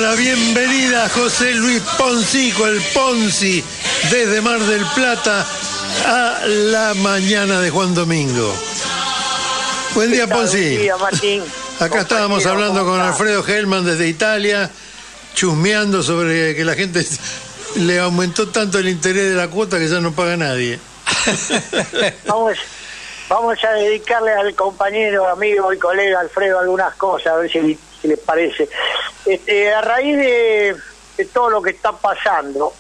la bienvenida a José Luis Poncico, el Ponzi, desde Mar del Plata a la mañana de Juan Domingo. Buen día, Ponzi. Buen día, Martín. Acá estábamos hablando con Alfredo Hellman desde Italia, chusmeando sobre que la gente le aumentó tanto el interés de la cuota que ya no paga nadie. Vamos a dedicarle al compañero, amigo y colega Alfredo algunas cosas, a ver si les parece. A raíz de todo lo que está pasando,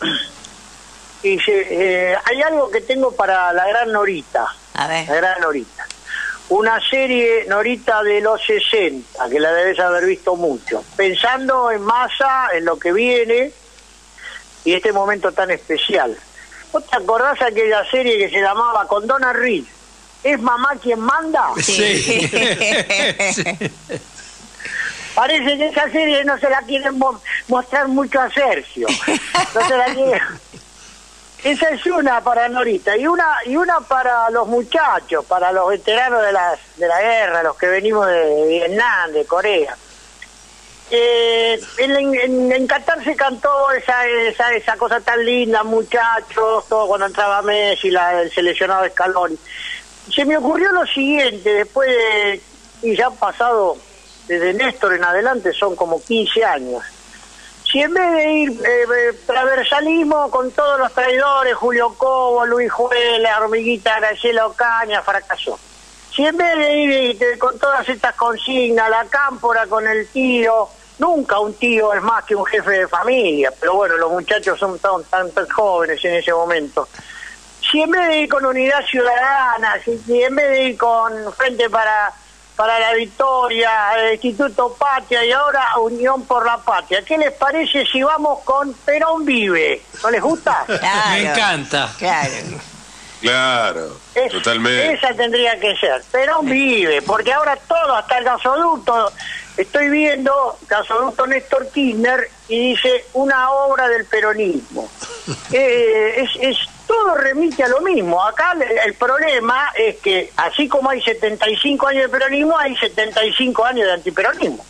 hay algo que tengo para la gran Norita. A ver. La gran Norita. Una serie, Norita, de los 60, que la debes haber visto mucho. Pensando en masa, en lo que viene y este momento tan especial. ¿Vos te acordás de aquella serie que se llamaba Con Donna Reed? ¿Es mamá quien manda? Sí. Sí. Parece que esa serie no se la quieren mostrar mucho a Sergio. No se la quieren. Esa es una para Norita y una para los muchachos, para los veteranos de la guerra, los que venimos de Vietnam, de Corea. En Qatar se cantó esa cosa tan linda, muchachos, todo cuando entraba Messi, el seleccionado Scaloni. Se me ocurrió lo siguiente, después de, y ya han pasado, desde Néstor en adelante, son como 15 años. Si en vez de ir transversalismo con todos los traidores, Julio Cobo, Luis Juela, Hormiguita, Graciela Ocaña, fracasó. Si en vez de ir con todas estas consignas, la cámpora con el tío, nunca un tío es más que un jefe de familia, pero bueno, los muchachos son tan jóvenes en ese momento. Si en vez de ir con Unidad Ciudadana, si en vez de ir con Frente para la Victoria, el Instituto Patria y ahora Unión por la Patria, ¿qué les parece si vamos con Perón Vive? ¿No les gusta? Claro, Me encanta. Claro, Totalmente. Esa tendría que ser, Perón Vive, porque ahora todo, hasta el gasoducto, estoy viendo gasoducto Néstor Kirchner y dice una obra del peronismo. Todo remite a lo mismo. Acá el problema es que así como hay 75 años de peronismo, hay 75 años de antiperonismo.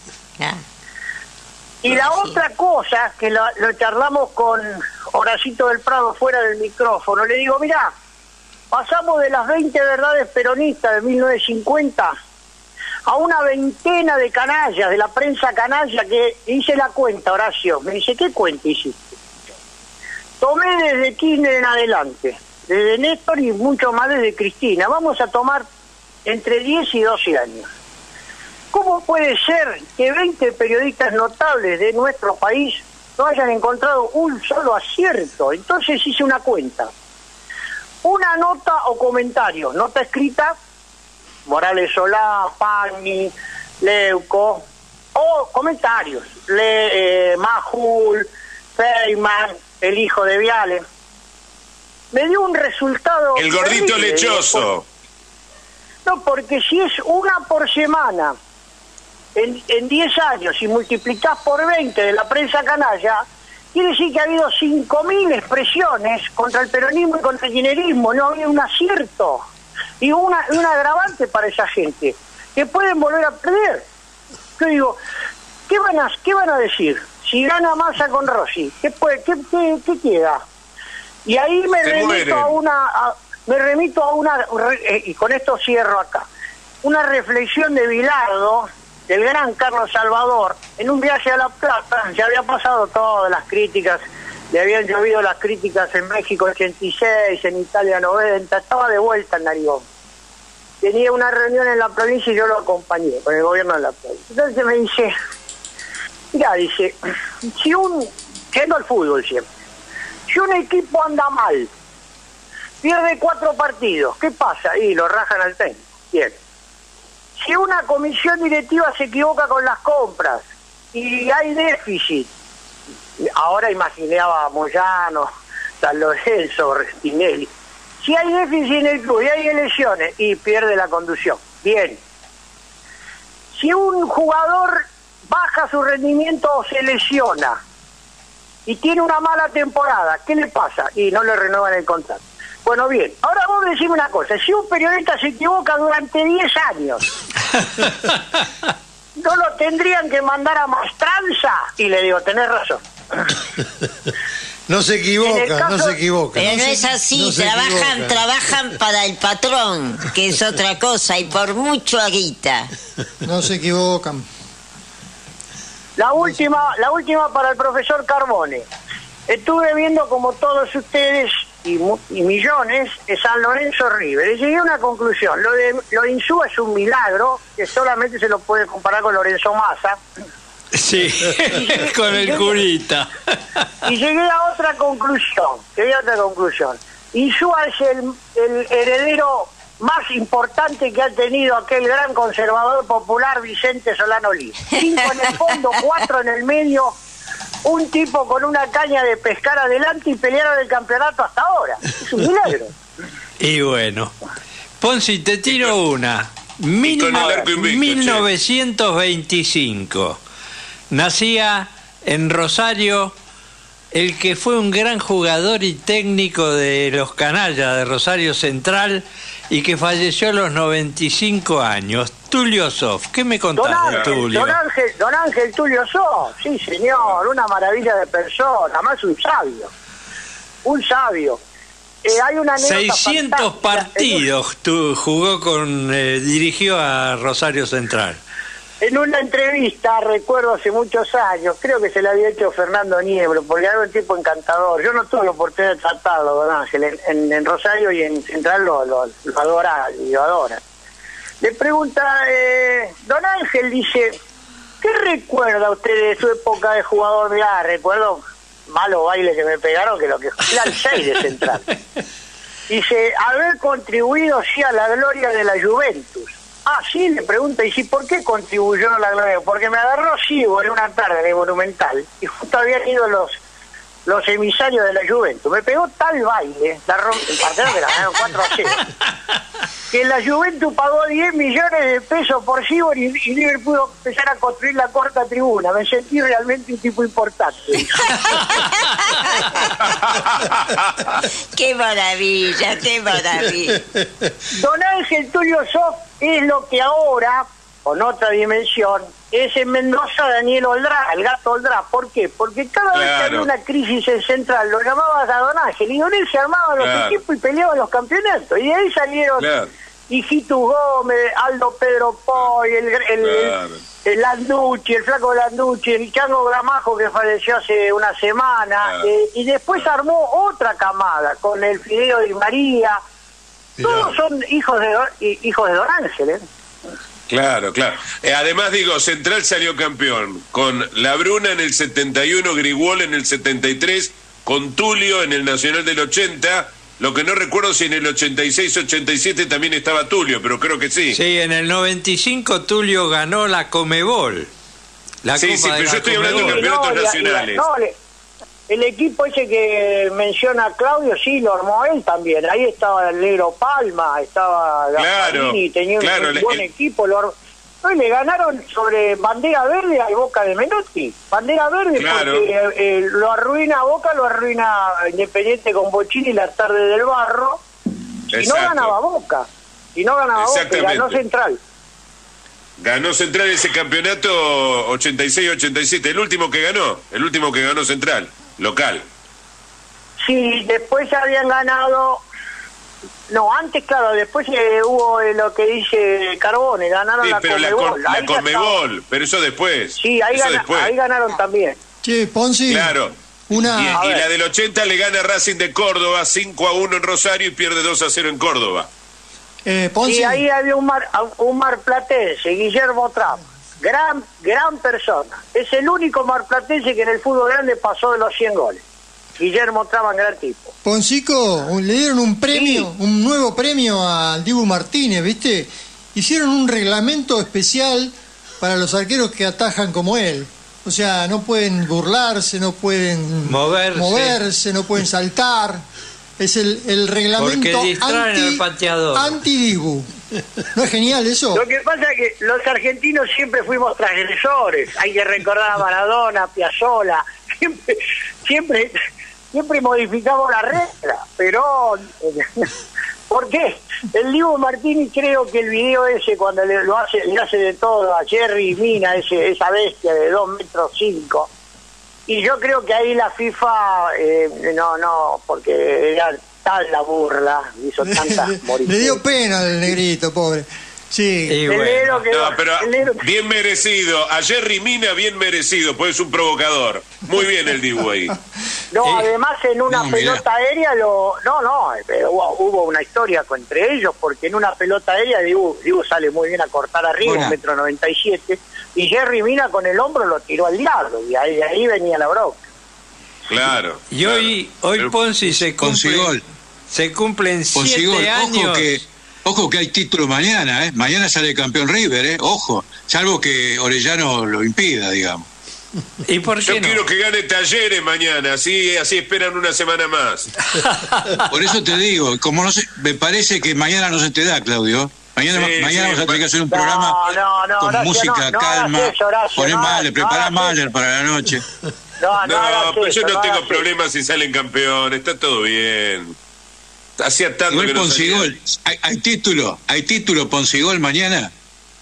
Y la otra cosa, que lo charlamos con Horacito del Prado fuera del micrófono, le digo, mirá, pasamos de las 20 verdades peronistas de 1950 a una veintena de canallas, de la prensa canalla, que hice la cuenta, Horacio. Me dice, ¿qué cuenta hiciste? Tomé desde Kirchner en adelante, desde Néstor y mucho más desde Cristina. Vamos a tomar entre 10 y 12 años. ¿Cómo puede ser que 20 periodistas notables de nuestro país no hayan encontrado un solo acierto? Entonces hice una cuenta. Una nota o comentario, nota escrita, Morales Solá, Pagni, Leuco, o comentarios, Majul, Feynman, el hijo de Viale, me dio un resultado... El gordito terrible, lechoso. No, porque si es una por semana, en 10 años, si multiplicás por 20 de la prensa canalla, quiere decir que ha habido 5.000 expresiones contra el peronismo y contra el kirchnerismo, no ha habido un acierto. Y un agravante para esa gente, que pueden volver a perder. Yo digo, ¿qué van a decir? Si gana Massa con Rossi, ¿qué queda? Y ahí me remito a una, y con esto cierro acá, una reflexión de Bilardo, del gran Carlos Salvador, en un viaje a La Plata. Ya había pasado todas las críticas, le habían llovido las críticas en México 86, en Italia 90, estaba de vuelta en Narigón. Tenía una reunión en la provincia y yo lo acompañé con el gobierno de la provincia. Entonces me dice, mira, dice, yendo al fútbol siempre, si un equipo anda mal, pierde 4 partidos, ¿qué pasa? Y lo rajan al técnico. Bien. Si una comisión directiva se equivoca con las compras y hay déficit, ahora imaginaba a Moyano, San Lorenzo, Spinelli, si hay déficit en el club y hay elecciones y pierde la conducción, bien. Si un jugador baja su rendimiento o se lesiona y tiene una mala temporada, ¿qué le pasa? Y no le renuevan el contrato. Bueno, bien, ahora vos decime una cosa, si un periodista se equivoca durante 10 años ¿no lo tendrían que mandar a Mastranza? Y le digo, tenés razón. No se equivoca, caso, no se equivoca. Pero no es así, no se equivoca. trabajan para el patrón, que es otra cosa, y por mucho aguita. No se equivocan. La última para el profesor Carbone. Estuve viendo, como todos ustedes y millones, de San Lorenzo River, y llegué a una conclusión. Lo de Insúa es un milagro, que solamente se lo puede comparar con Lorenzo Massa. Sí, con el curita. Y llegué a otra conclusión. Insúa es el heredero más importante que ha tenido aquel gran conservador popular Vicente Solano Lima. 5 en el fondo, 4 en el medio, un tipo con una caña de pescar adelante y pelearon el campeonato hasta ahora. Es un milagro. Y bueno, Ponzi, te tiro una. 1925. Nacía en Rosario el que fue un gran jugador y técnico de los canallas de Rosario Central y que falleció a los 95 años. Tulio Zoff. ¿Qué me contás de Tulio? Don Ángel Tulio Zoff, sí señor, una maravilla de persona, más un sabio. Hay una anécdota 600 fantástica. partidos dirigió a Rosario Central. En una entrevista, recuerdo hace muchos años, creo que se la había hecho Fernando Niebro, porque era un tipo encantador. Yo no tuve la oportunidad de tratarlo, don Ángel, en Rosario y en Central lo adora y lo adora. Le pregunta, don Ángel dice, ¿qué recuerda usted de su época de jugador? Mirá, recuerdo malos bailes que me pegaron, que lo que era el 6 de Central. Dice, haber contribuido sí a la gloria de la Juventus. Ah, sí, le pregunta, y sí, ¿por qué contribuyó a la gloria? Porque me agarró ciego en una tarde en el Monumental, y justo habían ido los emisarios de la Juventus. Me pegó tal baile, el partido que la ganaron 4-0, que la Juventus pagó 10 millones de pesos por Cibor y River pudo empezar a construir la cuarta tribuna. Me sentí realmente un tipo importante. ¡Qué maravilla, qué maravilla! Don Ángel Tulio Zoff es lo que ahora, con otra dimensión, es en Mendoza Daniel Oldrá, el gato Oldrá. ¿Por qué? Porque cada vez que había una crisis en Central, lo llamabas a Don Ángel, y Don Ángel se armaba los equipos y peleaban los campeonatos. Y de ahí salieron Hijitus Gómez, Aldo Pedro Poy, el Landucci, el flaco Landucci, el Chango Gramajo, que falleció hace una semana, y después armó otra camada con el Fideo Di María. Todos son hijos de Don Ángel, ¿eh? Claro. Además, digo, Central salió campeón con La Bruna en el 71, Grigol en el 73, con Tulio en el Nacional del 80. Lo que no recuerdo si en el 86-87 también estaba Tulio, pero creo que sí. Sí, en el 95 Tulio ganó la Comebol. Sí, pero yo estoy hablando de campeonatos nacionales. El equipo ese que menciona Claudio, sí, lo armó él también. Ahí estaba el negro Palma, estaba Gasparini, tenía un buen equipo. Hoy le ganaron sobre Bandera Verde al Boca de Menotti. Bandera Verde porque lo arruina Boca, lo arruina Independiente con Bochini y la tarde del Barro. Y no ganaba Boca. Ganó Central. Ganó Central ese campeonato 86-87, el último que ganó Central, local. Sí, después habían ganado... No, antes, claro, después hubo lo que dice Carbone, ganaron la Conmebol. La Conmebol, pero eso después. Sí, ahí ganaron también. Che, Ponzi. Claro. Y la del 80 le gana Racing de Córdoba 5-1 en Rosario y pierde 2-0 en Córdoba. Ponzi. Y ahí había un marplatense, Guillermo Trap, gran persona. Es el único marplatense que en el fútbol grande pasó de los 100 goles. Guillermo Traba, gran tipo. Poncico, le dieron un premio, un nuevo premio al Dibu Martínez, ¿viste? Hicieron un reglamento especial para los arqueros que atajan como él. O sea, no pueden burlarse, no pueden moverse, no pueden saltar. Es el reglamento anti-Dibu. ¿No es genial eso? Lo que pasa es que los argentinos siempre fuimos transgresores. Hay que recordar a Maradona, a Piazzolla. Siempre modificamos la regla, pero Porque el Dibu Martínez, creo que el video ese, cuando le hace de todo a Jerry Mina, esa bestia de 2,5 metros, y yo creo que ahí la FIFA, no, porque era tal la burla, hizo tantas Le dio pena al negrito, pobre. Sí. Y bueno. No, pero bien merecido. A Jerry Mina bien merecido, pues es un provocador. Muy bien el Dibu ahí. No, además en una pelota aérea pero hubo una historia entre ellos, porque en una pelota aérea Dibu sale muy bien a cortar arriba, 1,97 m, y Jerry Mina con el hombro lo tiró al diablo, y ahí venía la bronca. Claro. Y hoy Ponzi se cumplen 7 años. Ojo que hay título mañana, ¿eh? Mañana sale campeón River, ¿eh? Ojo, salvo que Orellano lo impida, digamos. ¿Y por qué Yo quiero que gane Talleres mañana, así esperan una semana más. Por eso te digo, como no sé, me parece que mañana no se te da, Claudio. Mañana vamos a tener que hacer un programa con música calma. Le preparás Mayer para la noche. No, yo no tengo problemas si salen campeón, está todo bien. Hacía tanto igual que no Poncigol, ¿hay título Poncigol mañana?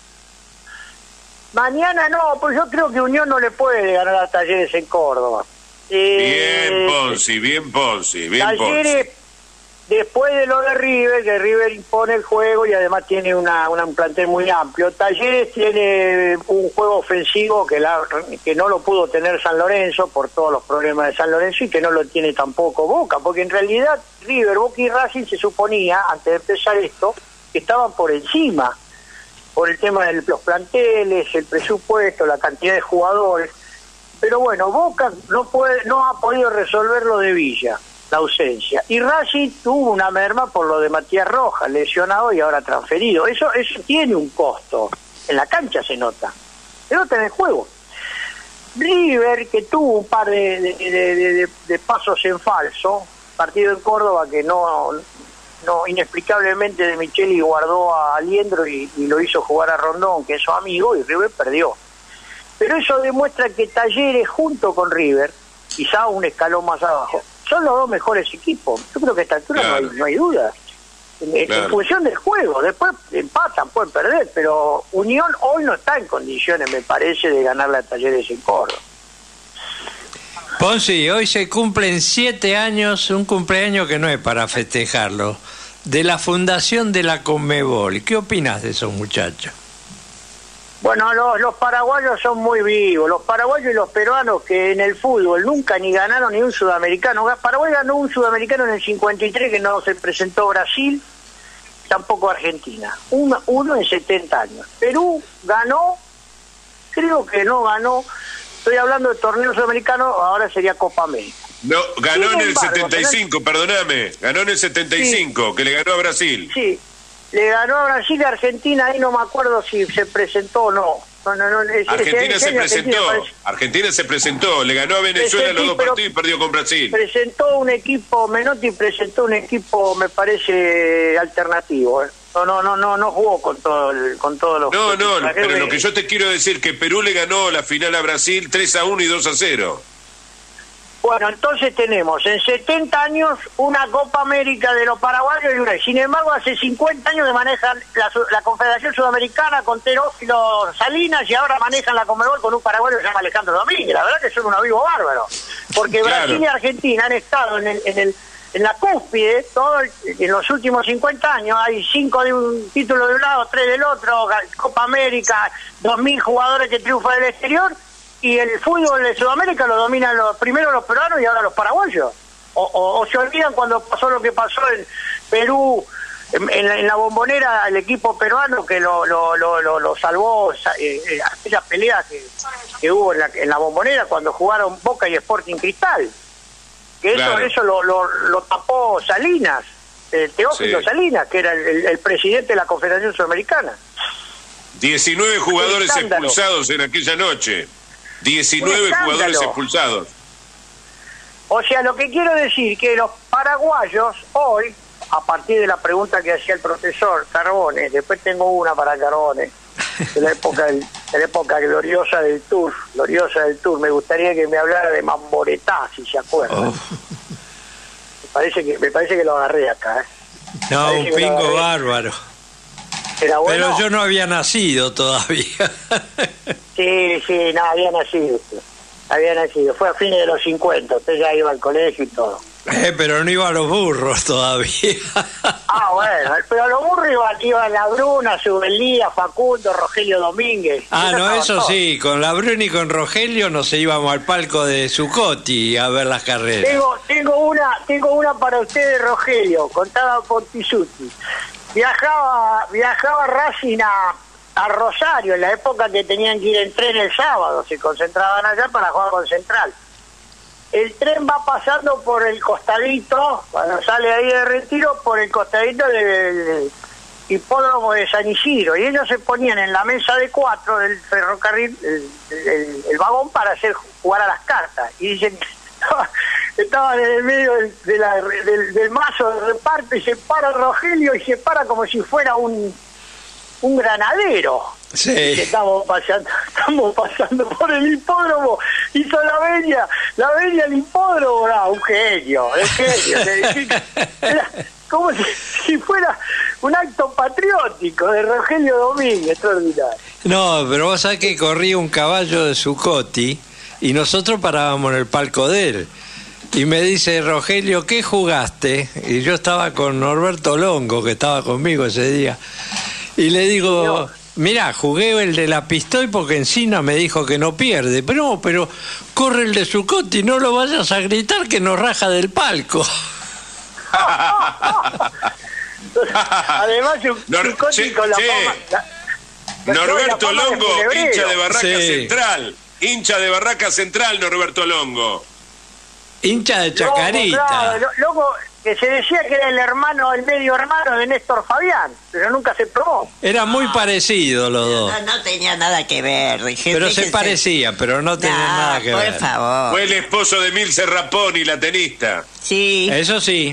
Mañana no, pues yo creo que Unión no le puede ganar a Talleres en Córdoba. Bien Ponzi. Talleres, después de lo de River, que River impone el juego y además tiene un plantel muy amplio, Talleres tiene un juego ofensivo que no lo pudo tener San Lorenzo por todos los problemas de San Lorenzo, y que no lo tiene tampoco Boca, porque en realidad River, Boca y Racing se suponía, antes de empezar esto, que estaban por encima, por el tema de los planteles, el presupuesto, la cantidad de jugadores. Pero bueno, Boca no ha podido resolver lo de Villa, la ausencia. Y Racing tuvo una merma por lo de Matías Rojas, lesionado y ahora transferido. Eso tiene un costo. En la cancha se nota. Se nota en el juego. River, que tuvo un par de pasos en falso, partido en Córdoba que no inexplicablemente De Micheli guardó a Aliendro y lo hizo jugar a Rondón, que es su amigo, y River perdió. Pero eso demuestra que Talleres junto con River, quizá un escalón más abajo, son los dos mejores equipos. Yo creo que a esta altura no hay duda. En función del juego, después empatan, pueden perder, pero Unión hoy no está en condiciones, me parece, de ganarle a Talleres en Córdoba. Ponzi, hoy se cumplen 7 años, un cumpleaños que no es para festejarlo, de la fundación de la Conmebol. ¿Qué opinas de esos muchachos? Bueno, los paraguayos son muy vivos, los paraguayos y los peruanos, que en el fútbol nunca ni ganaron ni un sudamericano. Paraguay ganó un sudamericano en el 53 que no se presentó Brasil, tampoco Argentina. Uno en 70 años. Perú ganó, creo que no ganó, estoy hablando de torneo sudamericano, ahora sería Copa América. No, ganó en el 75, perdóname, ganó en el 75, que le ganó a Brasil. Sí. Le ganó a Brasil y a Argentina, ahí no me acuerdo si se presentó o no. Argentina se presentó, le ganó a Venezuela los dos partidos y perdió con Brasil. Menotti presentó un equipo, me parece, alternativo. No jugó con todos los... No, pero lo que yo te quiero decir que Perú le ganó la final a Brasil 3-1 y 2-0. Bueno, entonces tenemos en 70 años una Copa América de los paraguayos y una. Sin embargo, hace 50 años que manejan la Confederación Sudamericana con Teófilo Salinas, y ahora manejan la Conmebol con un paraguayo que se llama Alejandro Domínguez. La verdad que son un avivo bárbaro. Porque Brasil y Argentina han estado en la cúspide en los últimos 50 años. Hay 5 de un título de un lado, 3 del otro, Copa América, 2.000 jugadores que triunfan del exterior. Y el fútbol de Sudamérica lo dominan primero los peruanos y ahora los paraguayos. O se olvidan cuando pasó lo que pasó en Perú, en la Bombonera, el equipo peruano que lo salvó, aquella pelea que hubo en la Bombonera cuando jugaron Boca y Sporting Cristal. Que eso lo tapó Salinas, Teófilo Salinas, que era el presidente de la Confederación Sudamericana. 19 jugadores expulsados en aquella noche. 19 jugadores expulsados. O sea, lo que quiero decir que los paraguayos hoy, a partir de la pregunta que hacía el profesor Carbone, después tengo una para Carbone, de la época gloriosa del Tour, me gustaría que me hablara de Mamboretá, si se acuerdan. Me parece que lo agarré acá, No, un pingo bárbaro. Era bueno. Pero yo no había nacido todavía. Sí, no, había nacido. Fue a fines de los 50, usted ya iba al colegio y todo. Pero no iba a los burros todavía. Bueno, pero a los burros iban La Bruna, Subelía, Facundo, Rogelio Domínguez. Eso sí, con La Bruna y con Rogelio nos íbamos al palco de Zuccotti a ver las carreras. Tengo una para usted, Rogelio, contada por Pisuti. Viajaba Racing a Rosario en la época que tenían que ir en tren el sábado, se concentraban allá para jugar con Central. El tren va pasando por el costadito, cuando sale ahí de Retiro, por el costadito del hipódromo de San Isidro, y ellos se ponían en la mesa de 4 del ferrocarril, el vagón, para hacer jugar a las cartas. Y dicen, estaban en el medio del mazo de reparto, y se para Rogelio y se para como si fuera un granadero. Sí. Estamos pasando por el hipódromo, hizo la venia el hipódromo, un genio. Era como si fuera un acto patriótico de Rogelio Domínguez, extraordinario. No, pero vos sabés que corría un caballo de Zuccotti y nosotros parábamos en el palco de él. Y me dice, Rogelio, ¿qué jugaste? Y yo estaba con Norberto Longo, que estaba conmigo ese día. Y le digo, mirá, jugué el de la Pistoy porque Encina me dijo que no pierde. Pero corre el de Zuccotti, no lo vayas a gritar que nos raja del palco. Además, Zuccotti con la fama... Norberto Longo, hincha de Barraca Sí. Central. Hincha de Barraca Central, Norberto Longo. Hincha de Chacarita. Loco, que se decía que era el medio hermano de Néstor Fabián, pero nunca se probó. Eran muy parecidos los dos. No tenía nada que ver. Pero se parecían, pero no tenían nada que ver. Por favor. Fue el esposo de Milce Raponi, la tenista. Sí. Eso sí.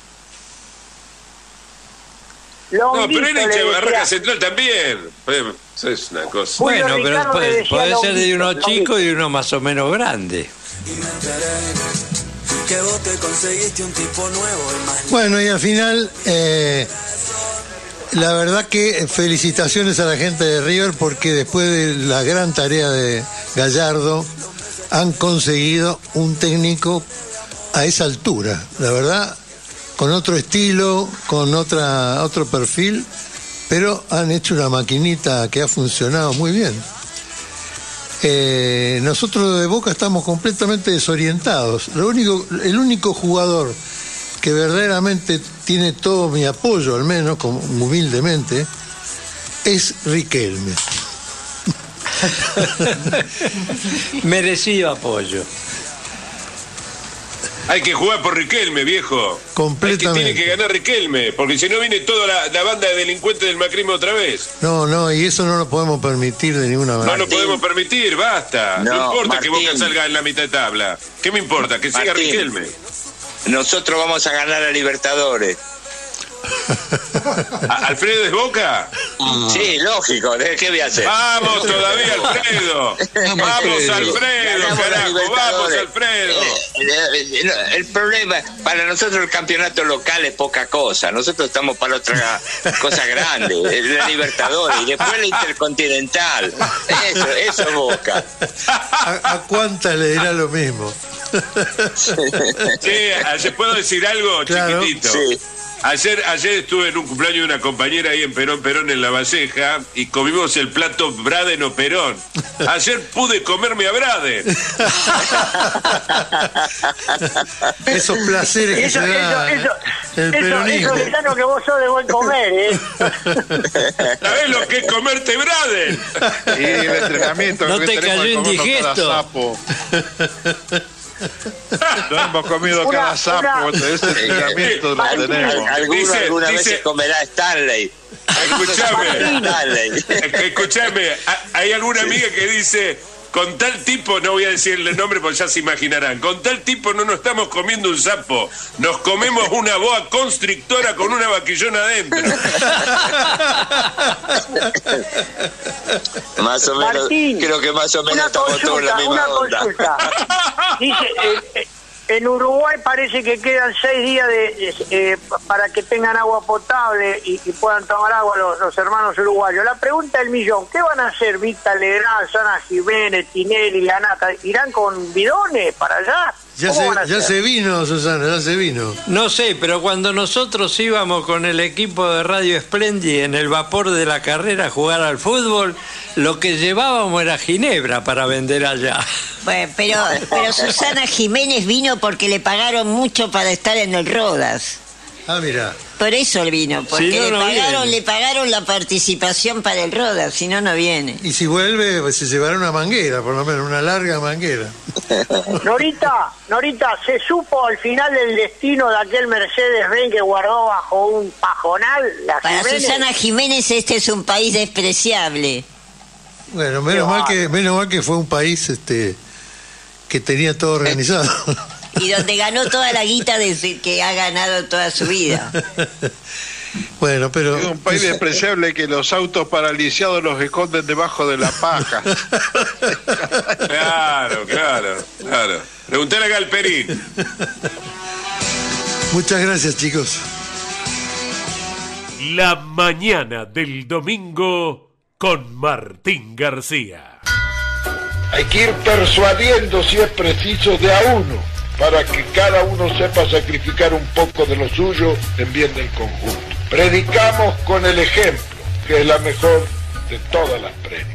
No, pero era hincha de Barraca Central también. Eso es una cosa. Bueno, Julio pero Ricardo le decía puede ser de uno Longuito. chico y uno más o menos grande. Que vos te conseguiste un tipo nuevo, hermano. Bueno, y al final, la verdad que felicitaciones a la gente de River, porque después de la gran tarea de Gallardo han conseguido un técnico a esa altura, la verdad, con otro estilo, con otro perfil, pero han hecho una maquinita que ha funcionado muy bien. Nosotros de Boca estamos completamente desorientados. El único jugador que verdaderamente tiene todo mi apoyo, al menos como humildemente, es Riquelme. Merecido apoyo. Hay que jugar por Riquelme, viejo. Completamente. Tiene que ganar Riquelme, porque si no viene toda la banda de delincuentes del macrismo otra vez. No, y eso no lo podemos permitir de ninguna manera. No lo podemos permitir, basta. No importa Martín, que Boca salga en la mitad de tabla. ¿Qué me importa? Que siga Martín, Riquelme. Nosotros vamos a ganar a Libertadores. ¿Alfredo es Boca? Sí, lógico, ¿qué voy a hacer? Vamos todavía, Alfredo. Vamos, Alfredo, carajo, vamos, Alfredo. El problema, para nosotros el campeonato local es poca cosa. Nosotros estamos para otra cosa grande, la Libertadores y después la Intercontinental. Eso es Boca. ¿A cuántas le dirá lo mismo? Sí, ¿puedo decir algo, Claro. chiquitito? Sí. Ayer estuve en un cumpleaños de una compañera ahí en Perón en La Valleja, y comimos el plato Braden o Perón. Ayer pude comerme a Braden. Esos placeres que se da el peronismo. Eso es que vos sos de buen comer, ¿eh? ¿Sabés lo que es comerte Braden? Y el entrenamiento ¿No que te tenemos cayó de comernos indigesto? cada sapo. No hemos comido cada sapo, ese entrenamiento lo tenemos. Alguna vez se comerá Stanley. Escuchame, hay alguna amiga que dice, con tal tipo, no voy a decirle el nombre porque ya se imaginarán, con tal tipo no nos estamos comiendo un sapo, nos comemos una boa constrictora con una vaquillona adentro. Más o menos, Martín, creo que más o menos estamos todos en la misma onda. Dice, En Uruguay parece que quedan 6 días para que tengan agua potable y puedan tomar agua los hermanos uruguayos. La pregunta del millón, ¿qué van a hacer Vita Legrand, Sana Jiménez, Tinelli, Lanata? ¿Irán con bidones para allá? Ya se vino, Susana, ya se vino. No sé, pero cuando nosotros íbamos con el equipo de Radio Splendid en el vapor de la carrera a jugar al fútbol, lo que llevábamos era ginebra para vender allá. Bueno, pero Susana Jiménez vino porque le pagaron mucho para estar en el Rodas. Ah, mira. Por eso vino, porque si no, le pagaron la participación para el Rodas, si no, no viene. Y si vuelve, pues se llevará una manguera, por lo menos, una larga manguera. Norita, ¿se supo al final del destino de aquel Mercedes-Benz que guardó bajo un pajonal? Para Susana Jiménez este es un país despreciable. Bueno, menos mal que fue un país que tenía todo organizado. Y donde ganó toda la guita desde que ha ganado toda su vida. Bueno, pero... Es un país despreciable que los autos paralizados los esconden debajo de la paja. Claro. Preguntale a Galperín. Muchas gracias, chicos. La mañana del domingo con Martín García. Hay que ir persuadiendo, si es preciso, de a uno, para que cada uno sepa sacrificar un poco de lo suyo en bien del conjunto. Predicamos con el ejemplo, que es la mejor de todas las prédicas.